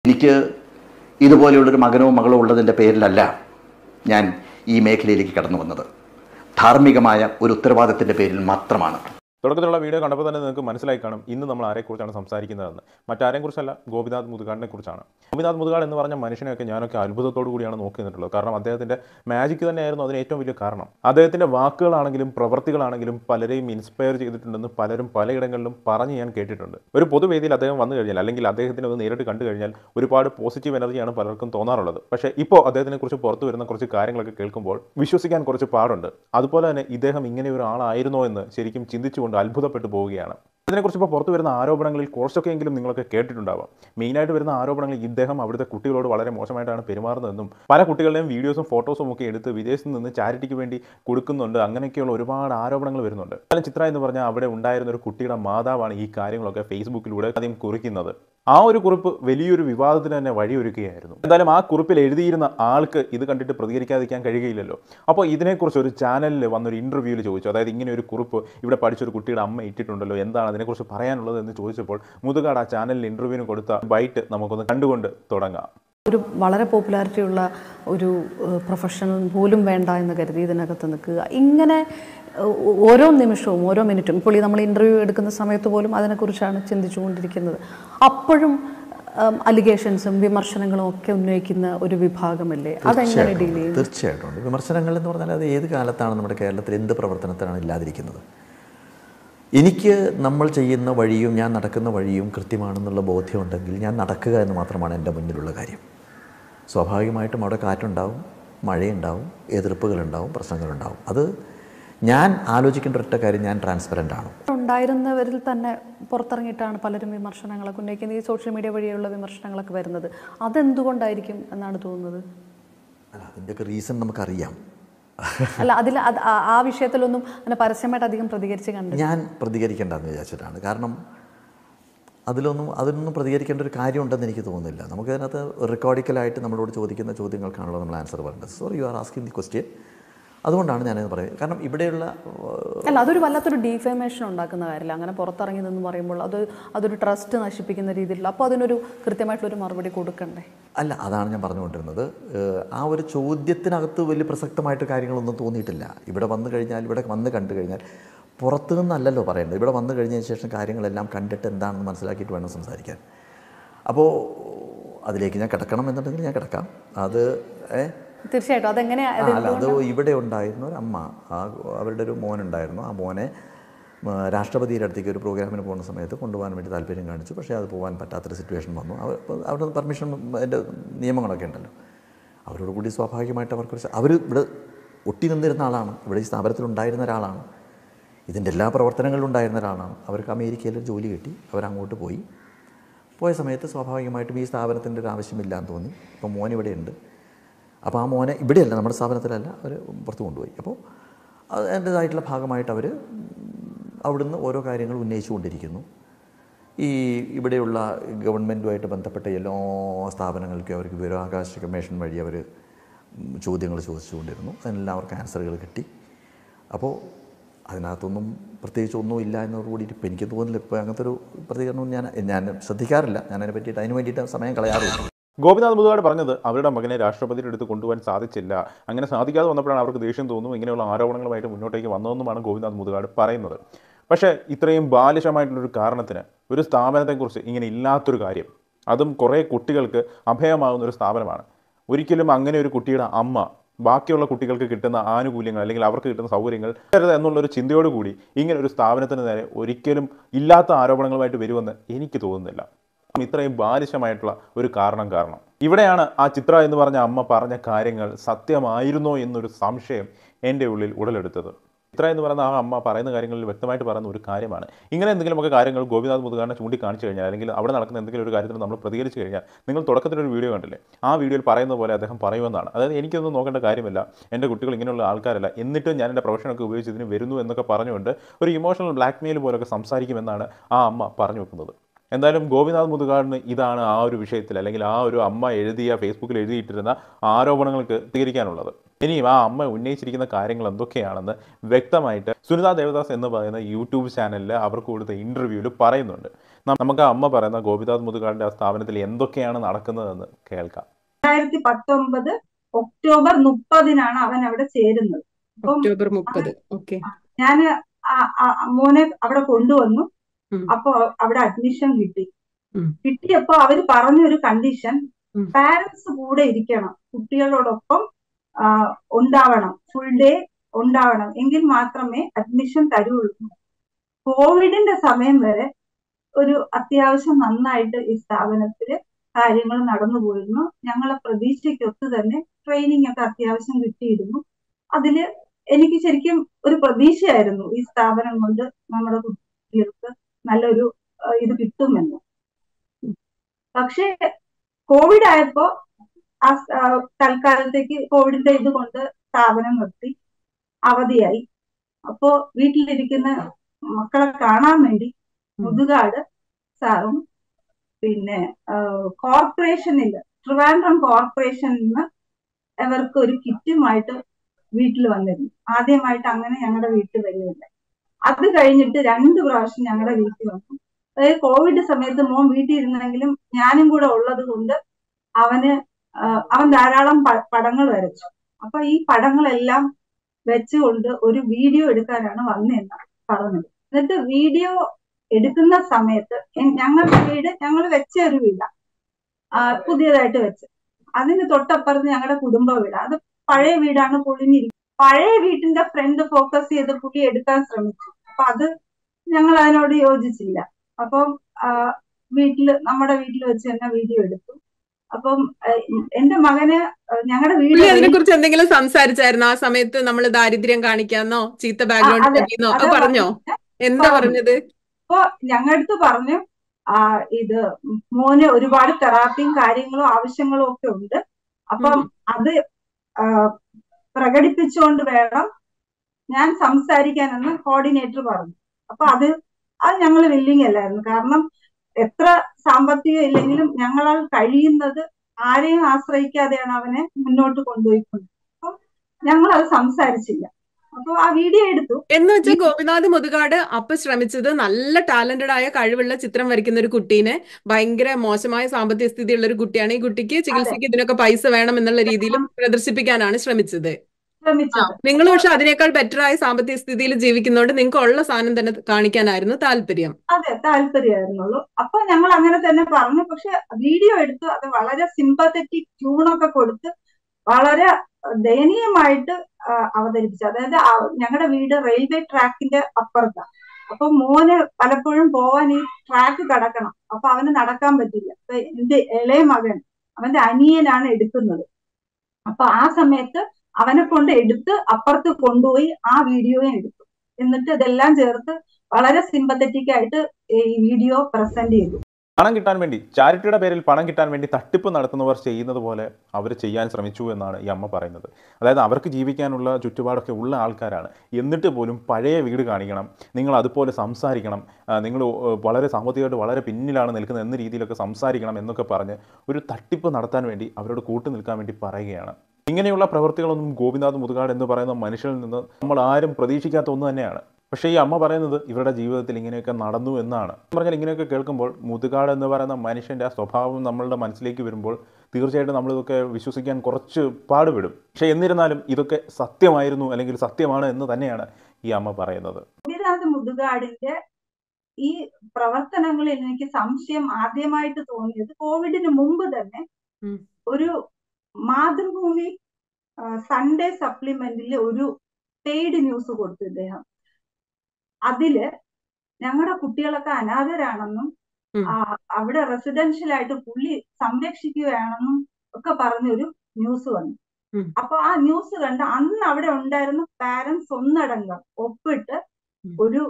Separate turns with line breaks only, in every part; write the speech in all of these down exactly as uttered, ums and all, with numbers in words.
എനിക്ക് ഇതുപോലെയുള്ളൊരു മകനോ മകളോ ഉള്ളതിൻ്റെ പേരിലല്ല ഞാൻ ഈ മേഖലയിലേക്ക് കടന്നു വന്നത്. ധാർമ്മികമായ ഒരു ഉത്തരവാദിത്തത്തിൻ്റെ പേരിൽ മാത്രമാണ്.
തുടക്കത്തിലുള്ള വീഡിയോ കണ്ടപ്പോൾ തന്നെ നിങ്ങൾക്ക് മനസ്സിലായി കാണും ഇന്ന് നമ്മൾ ആരെക്കുറിച്ചാണ് സംസാരിക്കുന്നതെന്ന്. മറ്റാരെയും കുറിച്ചല്ല, ഗോപിനാഥ് മുതുകാടിനെ കുറിച്ചാണ്. ഗോപിനാഥ് മുതുകാട് എന്ന് പറഞ്ഞ മനുഷ്യനെയൊക്കെ ഞാനൊക്കെ അത്ഭുതത്തോടു കൂടിയാണ് നോക്കി നിന്നിട്ടുള്ളത്. കാരണം അദ്ദേഹത്തിൻ്റെ മാജിക് തന്നെയായിരുന്നു അതിന് ഏറ്റവും വലിയ കാരണം. അദ്ദേഹത്തിൻ്റെ വാക്കുകളാണെങ്കിലും പ്രവൃത്തികളാണെങ്കിലും പലരെയും ഇൻസ്പയർ ചെയ്തിട്ടുണ്ടെന്ന് പലരും പലയിടങ്ങളിലും പറഞ്ഞ് ഞാൻ കേട്ടിട്ടുണ്ട്. ഒരു പൊതുവേദിയിൽ അദ്ദേഹം വന്നു കഴിഞ്ഞാൽ അല്ലെങ്കിൽ അദ്ദേഹത്തിനെ ഒന്ന് നേരിട്ട് കണ്ടു കഴിഞ്ഞാൽ ഒരുപാട് പോസിറ്റീവ് എനർജിയാണ് പലർക്കും തോന്നാറുള്ളത്. പക്ഷേ ഇപ്പോൾ അദ്ദേഹത്തിനെ കുറിച്ച് പുറത്തു വരുന്ന കുറച്ച് കാര്യങ്ങളൊക്കെ കേൾക്കുമ്പോൾ വിശ്വസിക്കാൻ കുറച്ച് പാടുണ്ട്. അതുപോലെ തന്നെ ഇദ്ദേഹം ഇങ്ങനെ ഒരു ആളായിരുന്നോ എന്ന് ശരിക്കും ചിന്തിച്ചുകൊണ്ട് അത്ഭുതപ്പെട്ടു പോവുകയാണ്. ഇതിനെക്കുറിച്ച് ഇപ്പോൾ പുറത്തു വരുന്ന ആരോപണങ്ങളിൽ കുറച്ചൊക്കെയെങ്കിലും നിങ്ങളൊക്കെ കേട്ടിട്ടുണ്ടാവാം. മെയിനായിട്ട് വരുന്ന ആരോപണങ്ങളിൽ ഇദ്ദേഹം അവിടുത്തെ കുട്ടികളോട് വളരെ മോശമായിട്ടാണ് പെരുമാറുന്നതെന്നും പല കുട്ടികളുടെയും വീഡിയോസും ഫോട്ടോസും ഒക്കെ എടുത്ത് വിദേശത്ത് നിന്ന് ചാരിറ്റിക്ക് വേണ്ടി കൊടുക്കുന്നുണ്ട്, അങ്ങനെയൊക്കെയുള്ള ഒരുപാട് ആരോപണങ്ങൾ വരുന്നുണ്ട്. എന്നാലും ചിത്ര എന്ന് പറഞ്ഞാൽ അവിടെ ഉണ്ടായിരുന്ന ഒരു കുട്ടിയുടെ മാതാവാണ് ഈ കാര്യങ്ങളൊക്കെ ഫേസ്ബുക്കിലൂടെ ആദ്യം കുറിക്കുന്നത്. ആ ഒരു കുറിപ്പ് വലിയൊരു വിവാദത്തിന് തന്നെ വഴിയൊരുക്കുകയായിരുന്നു. എന്തായാലും ആ കുറിപ്പിൽ എഴുതിയിരുന്ന ആൾക്ക് ഇത് കണ്ടിട്ട് പ്രതികരിക്കാതിരിക്കാൻ കഴിയുകയില്ലല്ലോ. അപ്പോൾ ഇതിനെക്കുറിച്ച് ഒരു ചാനലിൽ വന്നൊരു ഇൻ്റർവ്യൂവിൽ ചോദിച്ചു, അതായത് ഇങ്ങനെ ഒരു കുറിപ്പ് ഇവിടെ പഠിച്ചൊരു കുട്ടിയുടെ അമ്മ ഇട്ടിട്ടുണ്ടല്ലോ, എന്താണ് അതിനെക്കുറിച്ച് പറയാനുള്ളത് എന്ന് ചോദിച്ചപ്പോൾ മുതുകാട് ആ ചാനലിൽ ഇൻ്റർവ്യൂവിന് കൊടുത്ത ബൈറ്റ് നമുക്കൊന്ന് കണ്ടുകൊണ്ട് തുടങ്ങാം.
ഒരു വളരെ പോപ്പുലാരിറ്റി ഉള്ള ഒരു പ്രൊഫഷണൽ പോലും വേണ്ട എന്ന് കരുതി ഇതിനകത്ത് നിൽക്കുക, ഇങ്ങനെ ഓരോ നിമിഷവും ഓരോ മിനിറ്റും ഇപ്പോൾ ഈ നമ്മൾ ഇൻ്റർവ്യൂ എടുക്കുന്ന സമയത്ത് പോലും അതിനെക്കുറിച്ചാണ് ചിന്തിച്ചുകൊണ്ടിരിക്കുന്നത്. അപ്പോഴും അലിഗേഷൻസും വിമർശനങ്ങളും ഒക്കെ ഉന്നയിക്കുന്ന ഒരു വിഭാഗമല്ലേ, അതെങ്ങനെ ഡീൽ ചെയ്യും?
തീർച്ചയായിട്ടും വിമർശനങ്ങൾ എന്ന് പറഞ്ഞാൽ അത് ഏത് കാലത്താണ് നമ്മുടെ കേരളത്തിൽ എന്ത് പ്രവർത്തനത്തിനാണ് ഇല്ലാതിരിക്കുന്നത്. എനിക്ക് നമ്മൾ ചെയ്യുന്ന വഴിയും ഞാൻ നടക്കുന്ന വഴിയും കൃത്യമാണെന്നുള്ള ബോധ്യമുണ്ടെങ്കിൽ ഞാൻ നടക്കുക എന്ന് മാത്രമാണ് എൻ്റെ മുന്നിലുള്ള കാര്യം. സ്വാഭാവികമായിട്ടും അവിടെ കാറ്റുണ്ടാവും, മഴയുണ്ടാവും, എതിർപ്പുകളുണ്ടാവും, പ്രശ്നങ്ങളുണ്ടാവും. അത് ഞാൻ ആലോചിക്കേണ്ട ഒറ്റ കാര്യം, ഞാൻ ട്രാൻസ്പെറൻ്റ് ആണ്.
ഉണ്ടായിരുന്നവരിൽ തന്നെ പുറത്തിറങ്ങിയിട്ടാണ് പലരും വിമർശനങ്ങളൊക്കെ ഉന്നയിക്കുന്നത്. ഈ സോഷ്യൽ മീഡിയ വഴിയുള്ള വിമർശനങ്ങളൊക്കെ വരുന്നത് അതെന്തുകൊണ്ടായിരിക്കും എന്നാണ് തോന്നുന്നത്?
അല്ല, അതിൻ്റെയൊക്കെ റീസൺ നമുക്കറിയാം.
അല്ല, അതിൽ ആ വിഷയത്തിലൊന്നും അങ്ങനെ പരസ്യമായിട്ട് അധികം പ്രതികരിച്ച് കണ്ടു
ഞാൻ പ്രതികരിക്കേണ്ടെന്ന് വിചാരിച്ചിട്ടാണ്. കാരണം അതിലൊന്നും അതിലൊന്നും പ്രതികരിക്കേണ്ട ഒരു കാര്യമുണ്ടെന്ന് എനിക്ക് തോന്നുന്നില്ല. നമുക്കതിനകത്ത് റെക്കോർഡിക്കലായിട്ട് നമ്മളോട് ചോദിക്കുന്ന ചോദ്യങ്ങൾക്കാണല്ലോ നമ്മൾ ആൻസർ പറയേണ്ടത്. So you are asking the question. അതുകൊണ്ടാണ് ഞാനത് പറയുന്നത്. കാരണം ഇവിടെയുള്ള
അല്ല, അതൊരു വല്ലാത്തൊരു ഡീഫേമേഷൻ ഉണ്ടാക്കുന്ന കാര്യമില്ല. അങ്ങനെ പുറത്തിറങ്ങി നിന്ന് പറയുമ്പോൾ അത് അതൊരു ട്രസ്റ്റ് നശിപ്പിക്കുന്ന രീതിയിലുള്ള, അപ്പോൾ അതിനൊരു കൃത്യമായിട്ടുള്ളൊരു മറുപടി കൊടുക്കണ്ടേ?
അല്ല, അതാണ് ഞാൻ പറഞ്ഞുകൊണ്ടിരുന്നത്. ആ ഒരു ചോദ്യത്തിനകത്ത് വലിയ പ്രസക്തമായിട്ട് കാര്യങ്ങളൊന്നും തോന്നിയിട്ടില്ല. ഇവിടെ വന്നു കഴിഞ്ഞാൽ, ഇവിടെ വന്ന് കണ്ടു കഴിഞ്ഞാൽ, പുറത്തു നിന്നല്ലല്ലോ പറയേണ്ടത്. ഇവിടെ വന്നു കഴിഞ്ഞതിന് ശേഷം കാര്യങ്ങളെല്ലാം കണ്ടിട്ട് എന്താണെന്ന് മനസ്സിലാക്കിയിട്ട് വേണം സംസാരിക്കാൻ. അപ്പോൾ അതിലേക്ക് ഞാൻ കിടക്കണം എന്നുണ്ടെങ്കിൽ ഞാൻ കിടക്കാം. അത് ഏ
തീർച്ചയായിട്ടും അതെങ്ങനെയാണ്?
അല്ല, അത് ഇവിടെ ഉണ്ടായിരുന്ന ഒരു അമ്മ, ആ അവരുടെ ഒരു മോനുണ്ടായിരുന്നു. ആ മോനെ രാഷ്ട്രപതിയുടെ അടുത്തേക്ക് ഒരു പ്രോഗ്രാമിന് പോകുന്ന സമയത്ത് കൊണ്ടുപോകാൻ വേണ്ടി താല്പര്യം കാണിച്ചു. പക്ഷേ അത് പോകാൻ പറ്റാത്തൊരു സിറ്റുവേഷൻ വന്നു. അവർ അവിടെ പെർമിഷൻ, അതിൻ്റെ നിയമങ്ങളൊക്കെ ഉണ്ടല്ലോ. അവരോട് കൂടി സ്വാഭാവികമായിട്ട് അവർക്കൊരു, അവർ ഇവിടെ ഒട്ടി നിന്നിരുന്ന ആളാണ്, ഇവിടെ ഈ സ്ഥാപനത്തിലുണ്ടായിരുന്ന ഒരാളാണ്, ഇതിൻ്റെ എല്ലാ പ്രവർത്തനങ്ങളിലും ഉണ്ടായിരുന്ന ഒരാളാണ്. അവർക്ക് അമേരിക്കയിൽ ജോലി കിട്ടി, അവരങ്ങോട്ട് പോയി. പോയ സമയത്ത് സ്വാഭാവികമായിട്ടും ഈ സ്ഥാപനത്തിൻ്റെ ഒരു ആവശ്യമില്ല എന്ന് തോന്നി. ഇപ്പോൾ മോൻ ഇവിടെയുണ്ട്. അപ്പോൾ ആ മോനെ ഇവിടെയല്ല, നമ്മുടെ സ്ഥാപനത്തിലല്ല, അവർ പുറത്ത് കൊണ്ടുപോയി. അപ്പോൾ അതിൻ്റേതായിട്ടുള്ള ഭാഗമായിട്ട് അവർ അവിടുന്ന് ഓരോ കാര്യങ്ങൾ ഉന്നയിച്ചുകൊണ്ടിരിക്കുന്നു. ഈ ഇവിടെയുള്ള ഗവൺമെൻറ്റുമായിട്ട് ബന്ധപ്പെട്ട എല്ലാ സ്ഥാപനങ്ങൾക്കും അവർക്ക് വിവരാവകാശ കമ്മീഷൻ വഴി അവർ ചോദ്യങ്ങൾ ചോദിച്ചുകൊണ്ടിരുന്നു. അതിനെല്ലാം അവർക്ക് ആൻസറുകൾ കിട്ടി. അപ്പോൾ അതിനകത്തൊന്നും പ്രത്യേകിച്ച് ഒന്നും ഇല്ല എന്നോടുകൂടി ഇപ്പം എനിക്ക് തോന്നുന്നില്ല. ഇപ്പോൾ അങ്ങനത്തെ ഒരു പ്രതികരണം ഞാൻ ഞാൻ ശ്രദ്ധിക്കാറില്ല. ഞാനതിനെ പറ്റിയിട്ട് അതിന് വേണ്ടിയിട്ട് സമയം കളയാറുമില്ല.
ഗോപിനാഥ് മുതുകാട് പറഞ്ഞത് അവരുടെ മകനെ രാഷ്ട്രപതിയുടെ അടുത്ത് കൊണ്ടുപോകാൻ സാധിച്ചില്ല, അങ്ങനെ സാധിക്കാതെ വന്നപ്പോഴാണ് അവർക്ക് ദേഷ്യം തോന്നുന്നു, ഇങ്ങനെയുള്ള ആരോപണങ്ങളുമായിട്ട് മുന്നോട്ടേക്ക് വന്നതെന്നുമാണ് ഗോപിനാഥ് മുതുകാട് പറയുന്നത്. പക്ഷേ ഇത്രയും ബാലിശമായിട്ടുള്ളൊരു കാരണത്തിന് ഒരു സ്ഥാപനത്തെക്കുറിച്ച് ഇങ്ങനെ ഇല്ലാത്തൊരു കാര്യം, അതും കുറേ കുട്ടികൾക്ക് അഭയമാകുന്ന ഒരു സ്ഥാപനമാണ്. ഒരിക്കലും അങ്ങനെ ഒരു കുട്ടിയുടെ അമ്മ ബാക്കിയുള്ള കുട്ടികൾക്ക് കിട്ടുന്ന ആനുകൂല്യങ്ങൾ അല്ലെങ്കിൽ അവർക്ക് കിട്ടുന്ന സൗകര്യങ്ങൾ എന്നുള്ളൊരു ചിന്തയോടുകൂടി ഇങ്ങനെ ഒരു സ്ഥാപനത്തിന് നേരെ ഒരിക്കലും ഇല്ലാത്ത ആരോപണങ്ങളുമായിട്ട് വരുമെന്ന് എനിക്ക് തോന്നുന്നില്ല. ഇത്രയും ബാലിശമായിട്ടുള്ള ഒരു കാരണം കാരണം ഇവിടെയാണ് ആ ചിത്ര എന്ന് പറഞ്ഞ അമ്മ പറഞ്ഞ കാര്യങ്ങൾ സത്യമായിരുന്നോ എന്നൊരു സംശയം എൻ്റെ ഉള്ളിൽ ഉടലെടുത്തത്. ചിത്ര എന്ന് പറയുന്ന ആ അമ്മ പറയുന്ന കാര്യങ്ങളിൽ വ്യക്തമായിട്ട് പറയുന്ന ഒരു കാര്യമാണ്, ഇങ്ങനെ എന്തെങ്കിലുമൊക്കെ കാര്യങ്ങൾ ഗോപിനാഥ് മുതുകാടിനെ ചൂണ്ടിക്കാണിച്ചു കഴിഞ്ഞാൽ അല്ലെങ്കിൽ അവിടെ നടക്കുന്ന എന്തെങ്കിലും ഒരു കാര്യത്തിൽ നമ്മൾ പ്രതികരിച്ചു കഴിഞ്ഞാൽ, നിങ്ങൾ തുടക്കത്തിലൊരു വീഡിയോ കണ്ടില്ലേ, ആ വീഡിയോയിൽ പറയുന്ന പോലെ അദ്ദേഹം പറയുമെന്നാണ്. അതായത് എനിക്കൊന്നും നോക്കേണ്ട കാര്യമില്ല, എൻ്റെ കുട്ടികൾ ഇങ്ങനെയുള്ള ആൾക്കാരല്ല, എന്നിട്ടും ഞാൻ എൻ്റെ പ്രൊഫഷനൊക്കെ ഉപയോഗിച്ച് ഇതിന് വരുന്നു എന്നൊക്കെ പറഞ്ഞുകൊണ്ട് ഒരു ഇമോഷണൽ ബ്ലാക്ക് മെയിൽ പോലൊക്കെ സംസാരിക്കുമെന്നാണ് ആ അമ്മ പറഞ്ഞു വെക്കുന്നത്. എന്തായാലും ഗോപിനാഥ് മുതുകാടിന് ഇതാണ് ആ ഒരു വിഷയത്തിൽ അല്ലെങ്കിൽ ആ ഒരു അമ്മ എഴുതിയ ഫേസ്ബുക്കിൽ എഴുതിയിട്ടിരുന്ന ആരോപണങ്ങൾക്ക് പ്രതികരിക്കാനുള്ളത്. ഇനിയും ആ അമ്മ ഉന്നയിച്ചിരിക്കുന്ന കാര്യങ്ങൾ എന്തൊക്കെയാണെന്ന് വ്യക്തമായിട്ട് സുനിത ദേവദാസ് എന്ന് പറയുന്ന യൂട്യൂബ് ചാനലിൽ അവർക്ക് കൊടുത്ത ഇൻ്റർവ്യൂവിൽ പറയുന്നുണ്ട്. നമുക്ക് ആ അമ്മ പറയുന്ന ഗോപിനാഥ് മുതുകാടിന്റെ ആ സ്ഥാപനത്തിൽ എന്തൊക്കെയാണ് നടക്കുന്നതെന്ന് കേൾക്കാം.
രണ്ടായിരത്തി പത്തൊമ്പത് ഒക്ടോബർ മുപ്പതിനാണ് അവൻ അവിടെ ചേരുന്നത്.
ഒക്ടോബർ മുപ്പത്. ഓക്കെ.
ഞാന് മോനെ അവിടെ കൊണ്ടുവന്നു. അപ്പൊ അവിടെ അഡ്മിഷൻ കിട്ടി. കിട്ടിയപ്പോ അവര് പറഞ്ഞൊരു കണ്ടീഷൻ, പാരന്റ്സ് കൂടെ ഇരിക്കണം, കുട്ടികളോടൊപ്പം ഉണ്ടാവണം, ഫുൾ ഡേ ഉണ്ടാവണം, എങ്കിൽ മാത്രമേ അഡ്മിഷൻ തരുള്ളൂ. കോവിഡിന്റെ സമയം വരെ ഒരു അത്യാവശ്യം നന്നായിട്ട് ഈ സ്ഥാപനത്തില് കാര്യങ്ങൾ നടന്നു പോയിരുന്നു. ഞങ്ങളെ പ്രതീക്ഷയ്ക്കൊത്ത് തന്നെ ട്രെയിനിങ് ഒക്കെ അത്യാവശ്യം കിട്ടിയിരുന്നു. അതില് എനിക്ക് ശരിക്കും ഒരു പ്രതീക്ഷയായിരുന്നു ഈ സ്ഥാപനം കൊണ്ട് നമ്മുടെ കുട്ടികൾക്ക് നല്ലൊരു ഇത് കിട്ടുമെന്ന്. പക്ഷേ കോവിഡ് ആയപ്പോ ആ തൽക്കാലത്തേക്ക് കോവിഡിന്റെ ഇത് കൊണ്ട് സ്ഥാപനം നിർത്തി, അവധിയായി. അപ്പോ വീട്ടിലിരിക്കുന്ന മക്കളെ കാണാൻ വേണ്ടി മുതുകാട് സാറും പിന്നെ കോർപ്പറേഷനിൽ ട്രിവാൻഡ്രം കോർപ്പറേഷനിൽ നിന്ന് അവർക്ക് ഒരു കിറ്റുമായിട്ട് വീട്ടിൽ വന്നിരുന്നു. ആദ്യമായിട്ട് അങ്ങനെ ഞങ്ങളുടെ വീട്ടിൽ വരുന്നില്ല. അത് കഴിഞ്ഞിട്ട് രണ്ട് പ്രാവശ്യം ഞങ്ങളുടെ വീട്ടിൽ വന്നു. അതായത് കോവിഡ് സമയത്ത് മോൻ വീട്ടിൽ ഇരുന്നെങ്കിലും ഞാനും കൂടെ ഉള്ളത് കൊണ്ട് അവന് അവൻ ധാരാളം പടങ്ങൾ വരച്ചു. അപ്പൊ ഈ പടങ്ങളെല്ലാം വെച്ചുകൊണ്ട് ഒരു വീഡിയോ എടുക്കാനാണ് വന്നതെന്നാണ് പറഞ്ഞത്. എന്നിട്ട് വീഡിയോ എടുക്കുന്ന സമയത്ത് ഞങ്ങളുടെ വീട് ഞങ്ങൾ വെച്ച ഒരു വീടാണ്, പുതിയതായിട്ട് വെച്ച്. അതിന് തൊട്ടപ്പുറത്ത് ഞങ്ങളുടെ കുടുംബ വീട്, അത് പഴയ വീടാണ്, പൊളിഞ്ഞിരിക്കും. പഴയ വീട്ടിന്റെ ഫ്രണ്ട് ഫോക്കസ് ചെയ്ത് പുള്ളി എടുക്കാൻ ശ്രമിച്ചു. അപ്പൊ അത് ഞങ്ങൾ അതിനോട് യോജിച്ചില്ല. അപ്പം വീട്ടില് നമ്മുടെ വീട്ടിൽ വെച്ച് തന്നെ വീഡിയോ എടുത്തു. അപ്പം എന്റെ മകന് ഞങ്ങളുടെ വീട്
അതിനെ കുറിച്ച് എന്തെങ്കിലും സംസാരിച്ചായിരുന്നു ആ സമയത്ത്? നമ്മൾ ദാരിദ്ര്യം കാണിക്കാന്നോ ചീത്ത ബാക്ക്ഗ്രൗണ്ട് പറഞ്ഞോ? എന്താ പറഞ്ഞത്?
അപ്പൊ ഞങ്ങളടുത്ത് പറഞ്ഞു, ആ ഇത് മോന് ഒരുപാട് തെറാപ്പിയും കാര്യങ്ങളും ആവശ്യങ്ങളും ഒക്കെ ഉണ്ട്, അപ്പം അത് പ്രകടിപ്പിച്ചുകൊണ്ട് വേണം ഞാൻ സംസാരിക്കാനെന്ന് കോർഡിനേറ്റർ പറഞ്ഞു. അപ്പൊ അത് അത് ഞങ്ങൾ വില്ലിങ് അല്ലായിരുന്നു. കാരണം എത്ര സാമ്പത്തികം ഇല്ലെങ്കിലും ഞങ്ങളാൽ കഴിയുന്നത് ആരെയും ആശ്രയിക്കാതെയാണ് അവനെ മുന്നോട്ട് കൊണ്ടുപോയിക്കൊണ്ട്. അപ്പം ഞങ്ങൾ അത് സംസാരിച്ചില്ല. അപ്പൊ ആ വീഡിയോ എടുത്തു.
എന്ന് വെച്ചാൽ ഗോപിനാഥ് മുതുകാട് അപ്പൊ ശ്രമിച്ചത് നല്ല ടാലന്റഡ് ആയ കഴിവുള്ള ചിത്രം വരയ്ക്കുന്ന ഒരു കുട്ടീനെ, ഭയങ്കര മോശമായ സാമ്പത്തിക സ്ഥിതിയുള്ള ഒരു കുട്ടിയാണ്, ഈ കുട്ടിക്ക് ചികിത്സയ്ക്ക് ഇതിനൊക്കെ പൈസ വേണം എന്നുള്ള രീതിയിൽ പ്രദർശിപ്പിക്കാനാണ് ശ്രമിച്ചത്. നിങ്ങൾ പക്ഷെ അതിനേക്കാൾ ബെറ്റർ ആയ സാമ്പത്തിക സ്ഥിതിയിൽ ജീവിക്കുന്നതുകൊണ്ട് നിങ്ങൾക്ക് ഉള്ള സാധനം തന്നെ കാണിക്കാനായിരുന്നു താല്പര്യം.
അതെ, താല്പര്യമായിരുന്നുള്ളൂ. അപ്പൊ ഞങ്ങൾ അങ്ങനെ തന്നെ പറഞ്ഞു. പക്ഷെ വീഡിയോ എടുത്തു, അത് വളരെ സിമ്പത്തറ്റിക് ട്യൂണൊക്കെ കൊടുത്ത് വളരെ ദയനീയമായിട്ട് അവതരിപ്പിച്ചു. അതായത് ഞങ്ങളുടെ വീട് റെയിൽവേ ട്രാക്കിന്റെ അപ്പുറത്താണ്. അപ്പൊ മോന് പലപ്പോഴും പോവാൻ ഈ ട്രാക്ക് കടക്കണം. അപ്പൊ അവന് നടക്കാൻ പറ്റില്ല. അപ്പൊ എന്റെ ഇളയ മകൻ, അവന്റെ അനിയനാണ് എടുക്കുന്നത്. അപ്പൊ ആ സമയത്ത് അവനെ കൊണ്ട് എടുത്ത് അപ്പുറത്ത് കൊണ്ടുപോയി ആ വീഡിയോയും എടുത്തു. എന്നിട്ട് ഇതെല്ലാം ചേർത്ത് വളരെ സിമ്പത്തറ്റിക് ആയിട്ട് ഈ വീഡിയോ പ്രസന്റ് ചെയ്തു.
പണം കിട്ടാൻ വേണ്ടി, ചാരിറ്റിയുടെ പേരിൽ പണം കിട്ടാൻ വേണ്ടി തട്ടിപ്പ് നടത്തുന്നവർ ചെയ്യുന്നത് പോലെ അവർ ചെയ്യാൻ ശ്രമിച്ചു എന്നാണ് ഈ അമ്മ പറയുന്നത്. അതായത് അവർക്ക് ജീവിക്കാനുള്ള ചുറ്റുപാടൊക്കെ ഉള്ള ആൾക്കാരാണ്, എന്നിട്ട് പോലും പഴയ വീട് കാണിക്കണം, നിങ്ങൾ അതുപോലെ സംസാരിക്കണം, നിങ്ങൾ വളരെ സാമ്പത്തികമായിട്ട് വളരെ പിന്നിലാണ് നിൽക്കുന്നത് എന്ന രീതിയിലൊക്കെ സംസാരിക്കണം എന്നൊക്കെ പറഞ്ഞ് ഒരു തട്ടിപ്പ് നടത്താൻ വേണ്ടി അവരോട് കൂട്ടു നിൽക്കാൻ വേണ്ടി പറയുകയാണ്. ഇങ്ങനെയുള്ള പ്രവൃത്തികളൊന്നും ഗോപിനാഥ് മുതുകാട് എന്ന് പറയുന്ന മനുഷ്യനിൽ നിന്ന് നമ്മൾ ആരും പ്രതീക്ഷിക്കാത്ത ഒന്ന് തന്നെയാണ്. പക്ഷേ ഈ അമ്മ പറയുന്നത് ഇവരുടെ ജീവിതത്തിൽ ഇങ്ങനെയൊക്കെ നടന്നു എന്നാണ്. പറഞ്ഞാൽ ഇങ്ങനെയൊക്കെ കേൾക്കുമ്പോൾ മുതുകാട് എന്ന് പറയുന്ന മനുഷ്യൻ്റെ ആ സ്വഭാവം നമ്മളുടെ മനസ്സിലേക്ക് വരുമ്പോൾ തീർച്ചയായിട്ടും നമ്മളിതൊക്കെ വിശ്വസിക്കാൻ കുറച്ച് പാടുപെടും. പക്ഷേ എന്നിരുന്നാലും ഇതൊക്കെ സത്യമായിരുന്നു അല്ലെങ്കിൽ സത്യമാണ് എന്ന് തന്നെയാണ് ഈ അമ്മ പറയുന്നത്.
ഗോപിനാഥ് മുതുകാടിന്റെ ഈ പ്രവർത്തനങ്ങളിൽ എനിക്ക് സംശയം ആദ്യമായിട്ട് തോന്നിയത് കോവിഡിന് മുമ്പ് തന്നെ ഒരു മാതൃഭൂമി സൺഡേ സപ്ലിമെന്റിൽ ഒരു പെയ്ഡ് ന്യൂസ് കൊടുത്തു ഇദ്ദേഹം. അതില് ഞങ്ങളുടെ കുട്ടികളൊക്കെ അനാഥരാണെന്നും അവിടെ റെസിഡൻഷ്യൽ ആയിട്ട് പുള്ളി സംരക്ഷിക്കുകയാണെന്നും ഒക്കെ പറഞ്ഞൊരു ന്യൂസ് വന്നു. അപ്പൊ ആ ന്യൂസ് കണ്ട് അന്ന് അവിടെ ഉണ്ടായിരുന്ന പാരന്റ്സ് ഒന്നടങ്കം ഒപ്പിട്ട് ഒരു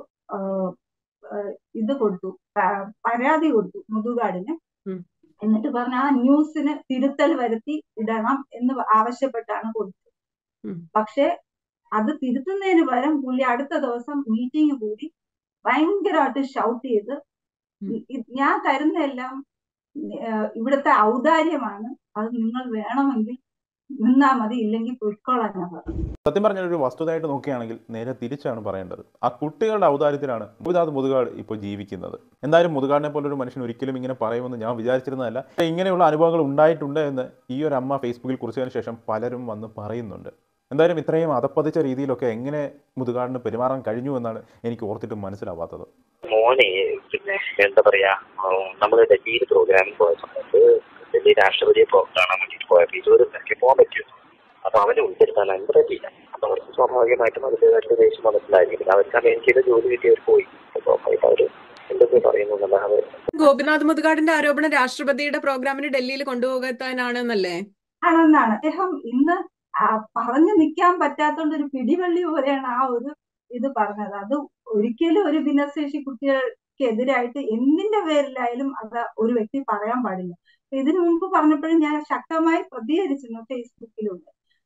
ഇത് കൊടുത്തു, പരാതി കൊടുത്തു മുതുകാടിന്. എന്നിട്ട് പറഞ്ഞ ആ ന്യൂസിന് തിരുത്തൽ വരുത്തി ഇടണം എന്ന് ആവശ്യപ്പെട്ടാണ് കൊടുത്തത്. പക്ഷെ അത് തിരുത്തുന്നതിന് പകരം പുള്ളി അടുത്ത ദിവസം മീറ്റിംഗ് കൂടി ഭയങ്കരമായിട്ട് ഷൗട്ട് ചെയ്ത്, ഞാൻ തരുന്നതെല്ലാം ഇവിടുത്തെ ഔദാര്യമാണ്, അത് നിങ്ങൾ വേണമെങ്കിൽ നിന്നാ മതി, ഇല്ലെങ്കിൽ പൊയ്ക്കോളാനാ പറഞ്ഞു.
സത്യം പറഞ്ഞ ഒരു വസ്തുതയായിട്ട് നോക്കുകയാണെങ്കിൽ നേരെ തിരിച്ചാണ് പറയേണ്ടത്. ആ കുട്ടികളുടെ ഔദാര്യത്തിലാണ് ഗോപിനാഥ് മുതുകാട് ഇപ്പോൾ ജീവിക്കുന്നത്. എന്തായാലും മുതുകാടിനെ പോലൊരു മനുഷ്യൻ ഒരിക്കലും ഇങ്ങനെ പറയുമെന്ന് ഞാൻ വിചാരിച്ചിരുന്നതല്ല. ഇങ്ങനെയുള്ള അനുഭവങ്ങൾ ഉണ്ടായിട്ടുണ്ട് എന്ന് ഈ ഒരു അമ്മ ഫേസ്ബുക്കിൽ കുറിച്ചതിന് ശേഷം പലരും വന്ന് പറയുന്നുണ്ട്. എന്തായാലും ഇത്രയും അതപ്പതിച്ച രീതിയിലൊക്കെ എങ്ങനെ മുതുകാടിന് പെരുമാറാൻ കഴിഞ്ഞു എന്നാണ് എനിക്ക് ഓർത്തിട്ട് മനസ്സിലാവാത്തത്.
മോനെ പിന്നെ എന്താ പറയാ, നമ്മള് ഡൽഹിയിൽ പ്രോഗ്രാമിൽ പോയ സമയത്ത് ഡൽഹി രാഷ്ട്രപതിയെ കാണാൻ വേണ്ടിയിട്ട് പോയപ്പോൾ ഇതുവരെ നിനക്ക് പോകാൻ പറ്റുമോ? അപ്പൊ അവനെ ഉൾപ്പെടുത്താൻ അതിന് പറ്റിയില്ല. അപ്പൊ അവർക്ക് സ്വാഭാവികമായിട്ടും അതിൻ്റെതായിട്ടുള്ള ദേഷ്യം മനസ്സിലായിരിക്കും. അവർക്ക് അമേരിക്കയിലെ ജോലി കിട്ടിയവർ പോയി. സ്വാഭാവികമായിട്ട് അവര് എന്തൊക്കെ പറയുന്നു എന്നല്ലാതെ.
ഗോപിനാഥ് മുതുകാടിന്റെ ആരോപണം രാഷ്ട്രപതിയുടെ പ്രോഗ്രാമിന് ഡൽഹിയിൽ കൊണ്ടുപോകാനാണെന്നല്ലേ?
ആണെന്നാണ് അദ്ദേഹം ഇന്ന് പറഞ്ഞു നിൽക്കാൻ പറ്റാത്തോണ്ട് ഒരു പിടിവള്ളി പോലെയാണ് ആ ഒരു ഇത് പറഞ്ഞത്. അത് ഒരിക്കലും ഒരു ഭിന്നശേഷി കുട്ടികൾക്കെതിരായിട്ട് എന്തിന്റെ പേരിലായാലും അത് ഒരു വ്യക്തി പറയാൻ പാടില്ല. ഇതിനു മുൻപ് പറഞ്ഞപ്പോഴും ഞാൻ ശക്തമായി പ്രതികരിച്ചിരുന്നു ഫേസ്ബുക്കിലൂടെ.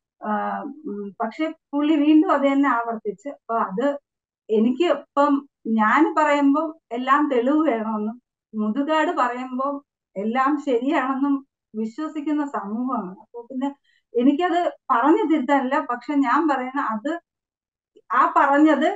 പക്ഷെ പുള്ളി വീണ്ടും അത് തന്നെ ആവർത്തിച്ച്. അപ്പൊ അത് എനിക്ക് ഇപ്പം ഞാൻ പറയുമ്പോൾ എല്ലാം തെളിവ് വേണമെന്നും മുതുകാട് പറയുമ്പോൾ എല്ലാം ശരിയാണെന്നും വിശ്വസിക്കുന്ന സമൂഹമാണ്. അപ്പൊ പിന്നെ എനിക്കത് പറഞ്ഞു തിരുത്താനില്ല. പക്ഷെ ഞാൻ പറയുന്ന അത് ആ പറഞ്ഞത്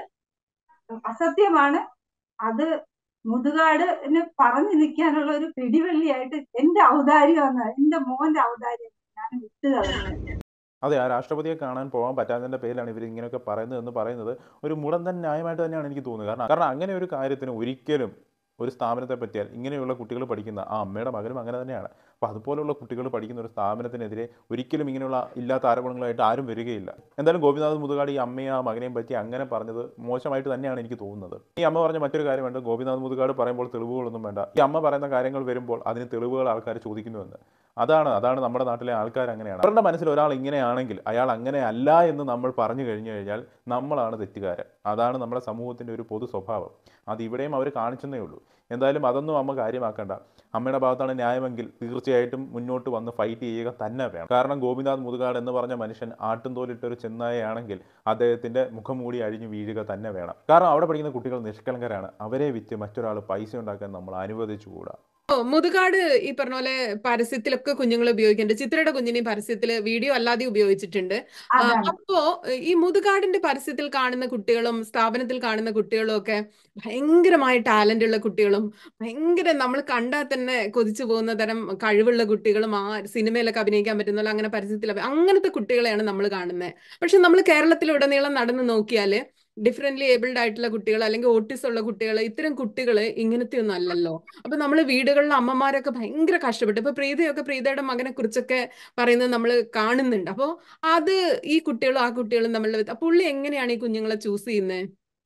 അസത്യമാണ്. അത് മുതുകാടിന് പറഞ്ഞു നിൽക്കാനുള്ള ഒരു പിടിവള്ളിയായിട്ട് എന്റെ ഔദാര്യമാണ്, എന്റെ മോന്റെ ഔദാര്യം ഞാൻ വിട്ടു കളഞ്ഞു.
അതെ, ആ രാഷ്ട്രപതിയെ കാണാൻ പോകാൻ പറ്റാത്തതിൻ്റെ പേരിലാണ് ഇവർ ഇങ്ങനെയൊക്കെ പറയുന്നത് എന്ന് പറയുന്നത് ഒരു മുടന്തൻ ന്യായമായിട്ട് തന്നെയാണ് എനിക്ക് തോന്നുന്നത്. കാരണം കാരണം അങ്ങനെ ഒരു കാര്യത്തിന് ഒരിക്കലും ഒരു സ്ഥാപനത്തെ പറ്റിയാൽ ഇങ്ങനെയുള്ള കുട്ടികൾ പഠിക്കുന്ന ആ അമ്മയുടെ മകനും അങ്ങനെ തന്നെയാണ്. അപ്പോൾ അതുപോലുള്ള കുട്ടികൾ പഠിക്കുന്ന ഒരു സ്ഥാപനത്തിനെതിരെ ഒരിക്കലും ഇങ്ങനെയുള്ള ഇല്ലാത്ത ആരോപണങ്ങളായിട്ട് ആരും വരികയില്ല. എന്തായാലും ഗോപിനാഥ് മുതുകാട് ഈ അമ്മയും ആ മകനെയും പറ്റി അങ്ങനെ പറഞ്ഞത് മോശമായിട്ട് തന്നെയാണ് എനിക്ക് തോന്നുന്നത്. ഈ അമ്മ പറഞ്ഞ മറ്റൊരു കാര്യമുണ്ട്, ഗോപിനാഥ് മുതുകാട് പറയുമ്പോൾ തെളിവുകളൊന്നും വേണ്ട, ഈ അമ്മ പറയുന്ന കാര്യങ്ങൾ വരുമ്പോൾ അതിന് തെളിവുകൾ ആൾക്കാർ ചോദിക്കുന്നുവെന്ന്. അതാണ് അതാണ് നമ്മുടെ നാട്ടിലെ ആൾക്കാർ അങ്ങനെയാണ്. അവരുടെ മനസ്സിൽ ഒരാൾ ഇങ്ങനെയാണെങ്കിൽ അയാൾ അങ്ങനെ അല്ല എന്ന് നമ്മൾ പറഞ്ഞു കഴിഞ്ഞു കഴിഞ്ഞാൽ നമ്മളാണ് തെറ്റുകാരൻ. അതാണ് നമ്മുടെ സമൂഹത്തിൻ്റെ ഒരു പൊതു സ്വഭാവം. അത് ഇവിടെയും അവർ കാണിച്ചെന്നേ ഉള്ളൂ. എന്തായാലും അതൊന്നും അമ്മ കാര്യമാക്കണ്ട. അമ്മയുടെ ഭാഗത്താണ് ന്യായമെങ്കിൽ തീർച്ചയായിട്ടും മുന്നോട്ട് വന്ന് ഫൈറ്റ് ചെയ്യുക തന്നെ വേണം. കാരണം ഗോപിനാഥ് മുതുകാട് എന്ന് പറഞ്ഞ മനുഷ്യൻ ആട്ടുംതോലിട്ടൊരു ചെന്നായയാണെങ്കിൽ അദ്ദേഹത്തിൻ്റെ മുഖം മൂടി അഴിഞ്ഞു വീഴുക തന്നെ വേണം. കാരണം അവിടെ പഠിക്കുന്ന കുട്ടികൾ നിഷ്കളങ്കരാണ്. അവരെ വിറ്റ് മറ്റൊരാൾ പൈസ ഉണ്ടാക്കാൻ നമ്മൾ അനുവദിച്ചുകൂടാ.
ഓ മുതുകാട് ഈ പറഞ്ഞ പോലെ പരസ്യത്തിലൊക്കെ കുഞ്ഞുങ്ങൾ ഉപയോഗിക്കുന്നുണ്ട്. ചിത്രയുടെ കുഞ്ഞിനെ പരസ്യത്തില് വീഡിയോ അല്ലാതെ ഉപയോഗിച്ചിട്ടുണ്ട്. അപ്പോ ഈ മുതുകാടിന്റെ പരസ്യത്തിൽ കാണുന്ന കുട്ടികളും സ്ഥാപനത്തിൽ കാണുന്ന കുട്ടികളും ഒക്കെ ഭയങ്കരമായ ടാലന്റ് ഉള്ള കുട്ടികളും ഭയങ്കര നമ്മൾ കണ്ടാൽ തന്നെ കൊതിച്ചു പോകുന്ന തരം കഴിവുള്ള കുട്ടികളും ആ സിനിമയിലൊക്കെ അഭിനയിക്കാൻ പറ്റുന്ന അങ്ങനെ പരസ്യത്തിൽ അങ്ങനത്തെ കുട്ടികളെയാണ് നമ്മൾ കാണുന്നത്. പക്ഷെ നമ്മൾ കേരളത്തിലുടനീളം നടന്നു നോക്കിയാല് ഡിഫറെന്റ്ലി ഏബിൾഡ് ആയിട്ടുള്ള കുട്ടികൾ അല്ലെങ്കിൽ ഓട്ടിസം ഉള്ള കുട്ടികൾ ഇത്തരം കുട്ടികൾ ഇങ്ങനത്തെ ഒന്നും അല്ലല്ലോ. അപ്പൊ നമ്മൾ വീടുകളിലെ അമ്മമാരൊക്കെ ഭയങ്കര കഷ്ടപ്പെട്ടു. ഇപ്പൊ പ്രീതയൊക്കെ പ്രീതയുടെ മകനെ കുറിച്ചൊക്കെ പറയുന്നത് നമ്മൾ കാണുന്നുണ്ട്. അപ്പൊ അത് ഈ കുട്ടികളും ആ കുട്ടികളും തമ്മിലുള്ള പുള്ളി എങ്ങനെയാണ് ഈ കുഞ്ഞുങ്ങളെ ചൂസ് ചെയ്യുന്നത്?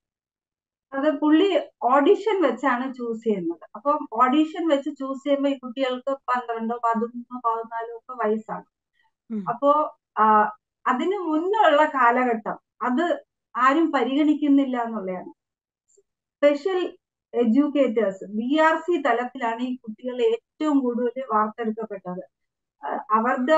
അത് പുള്ളി ഓഡിഷൻ വെച്ചാണ് ചൂസ് ചെയ്യുന്നത്. അപ്പം ഓഡിഷൻ വെച്ച് ചൂസ് ചെയ്യുമ്പോൾ ഈ കുട്ടികൾക്ക് പന്ത്രണ്ടോ പതിമൂന്നോ പതിനാലോ ഒക്കെ വയസ്സാണ്. അപ്പോ അതിനു മുന്നുള്ള കാലഘട്ടം അത് ആരും പരിഗണിക്കുന്നില്ല എന്നുള്ളതാണ്. Special educators B R C തലത്തിലാണ് ഈ കുട്ടികൾ ഏറ്റവും കൂടുതൽ വാർത്തെടുക്കപ്പെട്ടത്. അവരുടെ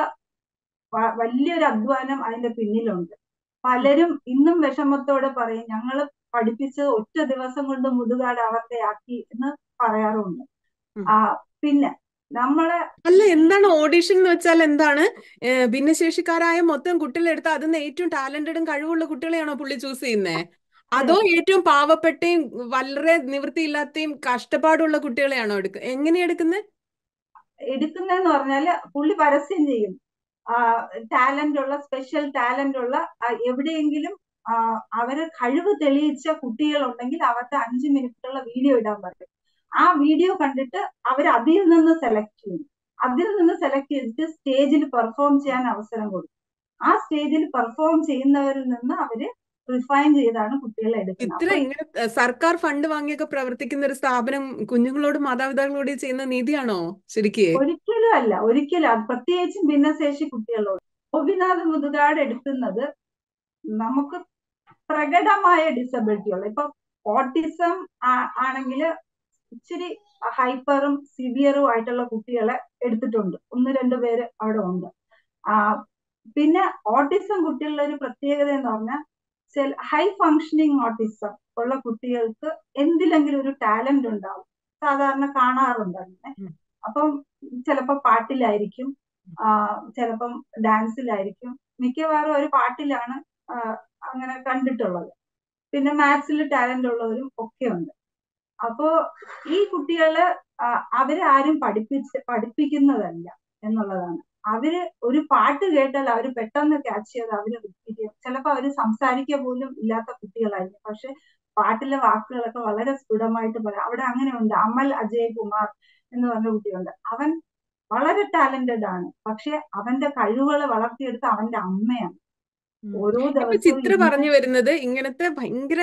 വലിയൊരു അധ്വാനം അതിന്റെ പിന്നിലുണ്ട്. പലരും ഇന്നും വിഷമത്തോടെ പറയും ഞങ്ങൾ പഠിപ്പിച്ചത് ഒറ്റ ദിവസം കൊണ്ട് മുതുകാട് അവരുടെ ആക്കി എന്ന് പറയാറുണ്ട്. ആ പിന്നെ നമ്മളെ
അല്ല എന്താണ് ഓഡിഷൻ എന്ന് വെച്ചാൽ എന്താണ്? ഭിന്നശേഷിക്കാരായ മൊത്തം കുട്ടികളെ എടുത്ത് അതിന് ഏറ്റവും ടാലന്റഡും കഴിവുള്ള കുട്ടികളെയാണോ പുള്ളി ചൂസ് ചെയ്യുന്നത്? അതോ ഏറ്റവും പാവപ്പെട്ടയും വളരെ നിവൃത്തിയില്ലാത്തയും കഷ്ടപ്പാടുള്ള കുട്ടികളെയാണോ എടുക്കുക? എങ്ങനെയാ എടുക്കുന്നത്?
എടുക്കുന്നതെന്ന് പറഞ്ഞാല് പുള്ളി പരസ്യം ചെയ്യും. ടാലന്റ് ഉള്ള സ്പെഷ്യൽ ടാലന്റ് ഉള്ള എവിടെയെങ്കിലും അവര് കഴിവ് തെളിയിച്ച കുട്ടികളുണ്ടെങ്കിൽ അവർക്ക് അഞ്ചു മിനിറ്റുള്ള വീഡിയോ ഇടാൻ പറയും. ആ വീഡിയോ കണ്ടിട്ട് അവർ അതിൽ നിന്ന് സെലക്ട് ചെയ്യും. അതിൽ നിന്ന് സെലക്ട് ചെയ്തിട്ട് സ്റ്റേജിൽ പെർഫോം ചെയ്യാൻ അവസരം കൊടുക്കും. ആ സ്റ്റേജിൽ പെർഫോം ചെയ്യുന്നവരിൽ നിന്ന് അവര് റിഫൈൻ ചെയ്താണ് കുട്ടികളെ എടുക്കുന്നത്.
ഇത്ര ഇങ്ങനെ സർക്കാർ ഫണ്ട് വാങ്ങിയൊക്കെ പ്രവർത്തിക്കുന്ന ഒരു സ്ഥാപനം കുഞ്ഞുങ്ങളോട് മാതാപിതാക്കളോട് ചെയ്യുന്ന നീതിയാണോ ശരിക്കും?
ഒരിക്കലും അല്ല, ഒരിക്കലും. പ്രത്യേകിച്ചും ഭിന്നശേഷി കുട്ടികളോട് ഗോപിനാഥ് മുതുകാട് എടുക്കുന്നത് നമുക്ക് പ്രകടമായ ഡിസബിലിറ്റി ഉള്ള, ഇപ്പൊ ഓട്ടിസം ആണെങ്കിൽ ഇച്ചിരി ഹൈപ്പറും സിവിയറും ആയിട്ടുള്ള കുട്ടികളെ എടുത്തിട്ടുണ്ട്. ഒന്ന് രണ്ടു പേര് അവിടെ ഉണ്ട്. ആ പിന്നെ ഓട്ടിസം കുട്ടികളുടെ ഒരു പ്രത്യേകത എന്ന് പറഞ്ഞാൽ ഹൈ ഫങ്ഷനിങ് ഓട്ടിസം ഉള്ള കുട്ടികൾക്ക് എന്തിലെങ്കിലും ഒരു ടാലന്റ് ഉണ്ടാവും. സാധാരണ കാണാറുണ്ട് അങ്ങനെ. അപ്പം ചിലപ്പോ പാട്ടിലായിരിക്കും, ആ, ചിലപ്പം ഡാൻസിലായിരിക്കും, മിക്കവാറും ഒരു പാട്ടിലാണ് ആ, അങ്ങനെ കണ്ടിട്ടുള്ളത്. പിന്നെ മാത്സിൽ ടാലന്റ് ഉള്ളവരും ഒക്കെ ഉണ്ട്. അപ്പോ ഈ കുട്ടികള് ആ, അവരെ ആരും പഠിപ്പിച്ച് പഠിപ്പിക്കുന്നതല്ല എന്നുള്ളതാണ്. അവര് ഒരു പാട്ട് കേട്ടാൽ അവർ പെട്ടെന്ന് ക്യാച്ച് ചെയ്ത് അവര് റിപ്പീറ്റ് ചെയ്യും. ചിലപ്പോൾ അവര് സംസാരിക്കുക പോലും ഇല്ലാത്ത കുട്ടികളായിരിക്കും, പക്ഷെ പാട്ടിലെ വാക്കുകളൊക്കെ വളരെ സ്ഫുടമായിട്ട് പറയാം. അവിടെ അങ്ങനെയുണ്ട്. അമൽ അജയ് കുമാർ എന്ന് പറഞ്ഞ കുട്ടിയുണ്ട്. അവൻ വളരെ ടാലന്റഡ് ആണ്, പക്ഷെ അവന്റെ കഴിവുകളെ വളർത്തിയെടുത്ത അവന്റെ അമ്മയാണ്. ഓരോ
ഇപ്പൊ
ദിവസവും
ചിത്ര
ഇരുന്ന്
പറഞ്ഞു വരുന്നത് ഇങ്ങനത്തെ ഭയങ്കര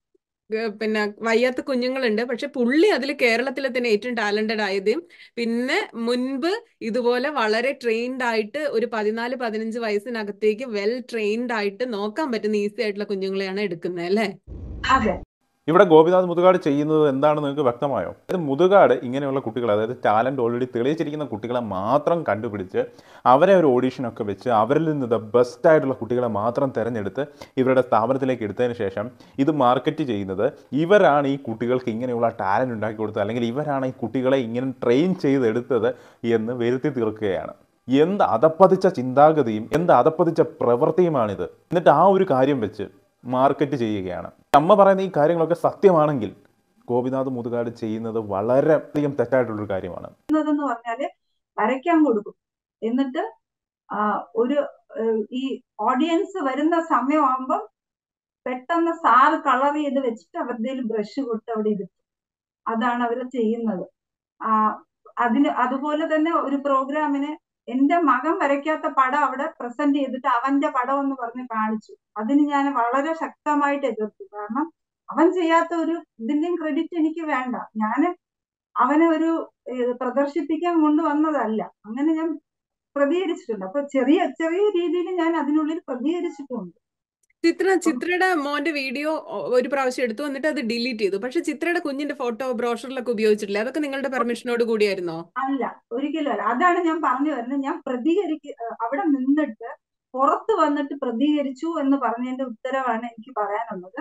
ഏഹ് പിന്നെ വയ്യാത്ത കുഞ്ഞുങ്ങളുണ്ട്, പക്ഷെ പുള്ളി അതിൽ കേരളത്തിലെ തന്നെ ഏറ്റവും ടാലന്റഡ് ആയതും പിന്നെ മുൻപ് ഇതുപോലെ വളരെ ട്രെയിൻഡ് ആയിട്ട് ഒരു പതിനാല് പതിനഞ്ച് വയസ്സിനകത്തേക്ക് വെൽ ട്രെയിൻഡ് ആയിട്ട് നോക്കാൻ പറ്റുന്ന ഈസി ആയിട്ടുള്ള കുഞ്ഞുങ്ങളെയാണ് എടുക്കുന്നത് അല്ലേ?
അതെ.
ഇവിടെ ഗോപിനാഥ് മുതുകാട് ചെയ്യുന്നത് എന്താണെന്ന് നിങ്ങൾക്ക് വ്യക്തമായോ? അതായത് മുതുകാട് ഇങ്ങനെയുള്ള കുട്ടികളെ, അതായത് ടാലൻറ്റ് ഓൾറെഡി തെളിയിച്ചിരിക്കുന്ന കുട്ടികളെ മാത്രം കണ്ടുപിടിച്ച് അവരെ ഒരു ഓഡീഷനൊക്കെ വെച്ച് അവരിൽ നിന്ന് ദ ബെസ്റ്റ് ആയിട്ടുള്ള കുട്ടികളെ മാത്രം തിരഞ്ഞെടുത്ത് ഇവരുടെ സ്ഥാപനത്തിലേക്ക് എടുത്തതിന് ശേഷം ഇത് മാർക്കറ്റ് ചെയ്യുന്നത് ഇവരാണ് ഈ കുട്ടികൾക്ക് ഇങ്ങനെയുള്ള ടാലൻറ്റ് ഉണ്ടാക്കി കൊടുത്തത്, അല്ലെങ്കിൽ ഇവരാണ് ഈ കുട്ടികളെ ഇങ്ങനെ ട്രെയിൻ ചെയ്തെടുത്തത് എന്ന് വരുത്തി തീർക്കുകയാണ്. എന്ത് അതപ്പതിച്ച ചിന്താഗതിയും എന്ത് അതപ്പതിച്ച പ്രവൃത്തിയുമാണിത്. എന്നിട്ട് ആ ഒരു കാര്യം വെച്ച് മാർക്കറ്റ് ചെയ്യുകയാണ്. അമ്മ പറയുന്ന ഈ കാര്യങ്ങളൊക്കെ സത്യമാണെങ്കിൽ ഗോപിനാഥ് മുതുകാട് ചെയ്യുന്നത് വളരെയധികം തെറ്റായിട്ടുള്ളൊരു കാര്യമാണ്.
എന്ന് പറഞ്ഞാല് വരയ്ക്കാൻ കൊടുക്കും, എന്നിട്ട് ആ, ഒരു ഏഹ്, ഈ ഓഡിയൻസ് വരുന്ന സമയമാകുമ്പം പെട്ടെന്ന് സാറ് കളർ ചെയ്ത് വെച്ചിട്ട് അവരുടെ ബ്രഷ് കൊടുത്ത് അവിടെ ഇരുത്തും. അതാണ് അവർ ചെയ്യുന്നത്. ആ, അതിന് അതുപോലെ തന്നെ ഒരു പ്രോഗ്രാമിന് എന്റെ മകൻ വരയ്ക്കാത്ത പടം അവിടെ പ്രസന്റ് ചെയ്തിട്ട് അവന്റെ പടം എന്ന് പറഞ്ഞ് കാണിച്ചു. അതിന് ഞാൻ വളരെ ശക്തമായിട്ട് എതിർത്തു. കാരണം അവൻ ചെയ്യാത്ത ഒരു ഇതിന്റെയും ക്രെഡിറ്റ് എനിക്ക് വേണ്ട. ഞാന് അവനെ ഒരു ഏഹ്, പ്രദർശിപ്പിക്കാൻ കൊണ്ടുവന്നതല്ല. അങ്ങനെ ഞാൻ പ്രതികരിച്ചിട്ടുണ്ട്. അപ്പൊ ചെറിയ ചെറിയ രീതിയിൽ ഞാൻ അതിനുള്ളിൽ പ്രതികരിച്ചിട്ടുണ്ട്.
ചിത്ര ചിത്രയുടെ മോന്റെ വീഡിയോ ഒരു പ്രാവശ്യം എടുത്തു, എന്നിട്ട് അത് ഡിലീറ്റ് ചെയ്തു. പക്ഷെ ചിത്രയുടെ കുഞ്ഞിന്റെ ഫോട്ടോ ബ്രോഷറിലൊക്കെ ഉപയോഗിച്ചിട്ടില്ല. അതൊക്കെ നിങ്ങളുടെ പെർമിഷനോട് കൂടിയായിരുന്നോ?
അല്ല, ഒരിക്കലും അല്ല. അതാണ് ഞാൻ പറഞ്ഞു വരുന്നത്. ഞാൻ പ്രതികരിക്ക അവിടെ നിന്നിട്ട് പുറത്ത് വന്നിട്ട് പ്രതികരിച്ചു എന്ന് പറഞ്ഞതിന്റെ ഉത്തരവാണ് എനിക്ക് പറയാനുള്ളത്.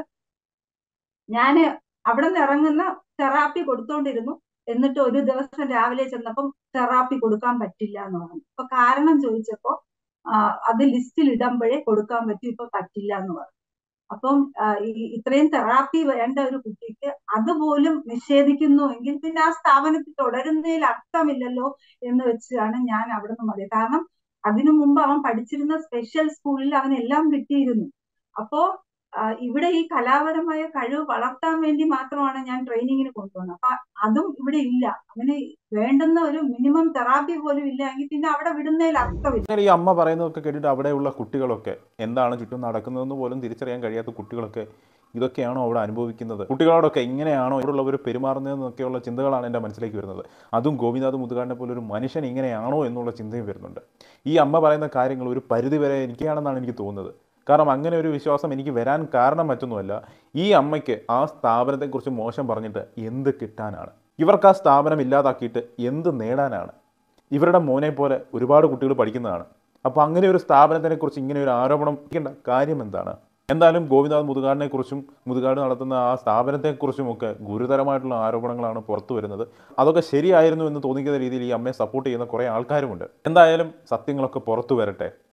ഞാന് അവിടെ നിന്ന് ഇറങ്ങുന്ന തെറാപ്പി കൊടുത്തോണ്ടിരുന്നു. എന്നിട്ട് ഒരു ദിവസം രാവിലെ ചെന്നപ്പം തെറാപ്പി കൊടുക്കാൻ പറ്റില്ല എന്ന് പറഞ്ഞു. അപ്പൊ കാരണം ചോദിച്ചപ്പോ ആ, അത് ലിസ്റ്റിൽ ഇടുമ്പോഴേ കൊടുക്കാൻ പറ്റും, ഇപ്പൊ പറ്റില്ല എന്ന് പറഞ്ഞു. അപ്പം ആ, ഈ ഇത്രയും തെറാപ്പി വേണ്ട ഒരു കുട്ടിക്ക് അതുപോലും നിഷേധിക്കുന്നുവെങ്കിൽ പിന്നെ ആ സ്ഥാപനത്തിൽ തുടരുന്നതിൽ അർത്ഥമില്ലല്ലോ എന്ന് വെച്ചാണ് ഞാൻ അവിടെ നിന്ന് മതി. കാരണം അതിനു മുമ്പ് അവൻ പഠിച്ചിരുന്ന സ്പെഷ്യൽ സ്കൂളിൽ അവനെല്ലാം കിട്ടിയിരുന്നു. അപ്പോ ആ, ഇവിടെ ഈ കലാപരമായ കഴിവ് വളർത്താൻ വേണ്ടി മാത്രമാണ് ഞാൻ ട്രെയിനിങ്ങിന് കൊണ്ടുവന്നത്. അപ്പൊ അതും ഇവിടെ ഇല്ല. അവന് വേണ്ടുന്ന ഒരു മിനിമം തെറാപ്പി പോലും ഇല്ല എങ്കിൽ പിന്നെ അവിടെ വിടുന്നതിൽ അർത്ഥമില്ല.
അങ്ങനെ ഈ അമ്മ പറയുന്നതൊക്കെ കേട്ടിട്ട് അവിടെയുള്ള കുട്ടികളൊക്കെ എന്താണ് ചുറ്റും നടക്കുന്നതെന്ന് പോലും തിരിച്ചറിയാൻ കഴിയാത്ത കുട്ടികളൊക്കെ ഇതൊക്കെയാണോ അവിടെ അനുഭവിക്കുന്നത്, കുട്ടികളോടൊക്കെ ഇങ്ങനെയാണോ ഇവിടെയുള്ളവർ പെരുമാറുന്നതെന്നൊക്കെയുള്ള ചിന്തകളാണ് എൻ്റെ മനസ്സിലേക്ക് വരുന്നത്. അതും ഗോപിനാഥ് മുതുകാടിനെ പോലെ ഒരു മനുഷ്യൻ ഇങ്ങനെയാണോ എന്നുള്ള ചിന്തയും വരുന്നുണ്ട്. ഈ അമ്മ പറയുന്ന കാര്യങ്ങൾ ഒരു പരിധിവരെ എനിക്കാണെന്നാണ് എനിക്ക് തോന്നുന്നത്. കാരണം അങ്ങനെ ഒരു വിശ്വാസം എനിക്ക് വരാൻ കാരണം മറ്റൊന്നുമല്ല, ഈ അമ്മയ്ക്ക് ആ സ്ഥാപനത്തെക്കുറിച്ച് മോശം പറഞ്ഞിട്ട് എന്ത് കിട്ടാനാണ്? ഇവർക്ക് ആ സ്ഥാപനം ഇല്ലാതാക്കിയിട്ട് എന്ത് നേടാനാണ്? ഇവരുടെ മോനെ പോലെ ഒരുപാട് കുട്ടികൾ പഠിക്കുന്നതാണ്. അപ്പോൾ അങ്ങനെ ഒരു സ്ഥാപനത്തിനെക്കുറിച്ച് ഇങ്ങനെ ഒരു ആരോപണം വയ്ക്കേണ്ട കാര്യം എന്താണ്? എന്തായാലും ഗോപിനാഥ് മുതുകാടിനെക്കുറിച്ചും മുതുകാട് നടത്തുന്ന ആ സ്ഥാപനത്തെക്കുറിച്ചുമൊക്കെ ഗുരുതരമായിട്ടുള്ള ആരോപണങ്ങളാണ് പുറത്തു വരുന്നത്. അതൊക്കെ ശരിയായിരുന്നു എന്ന് തോന്നിക്കുന്ന രീതിയിൽ ഈ അമ്മയെ സപ്പോർട്ട് ചെയ്യുന്ന കുറേ ആൾക്കാരുമുണ്ട്. എന്തായാലും സത്യങ്ങളൊക്കെ പുറത്തു വരട്ടെ.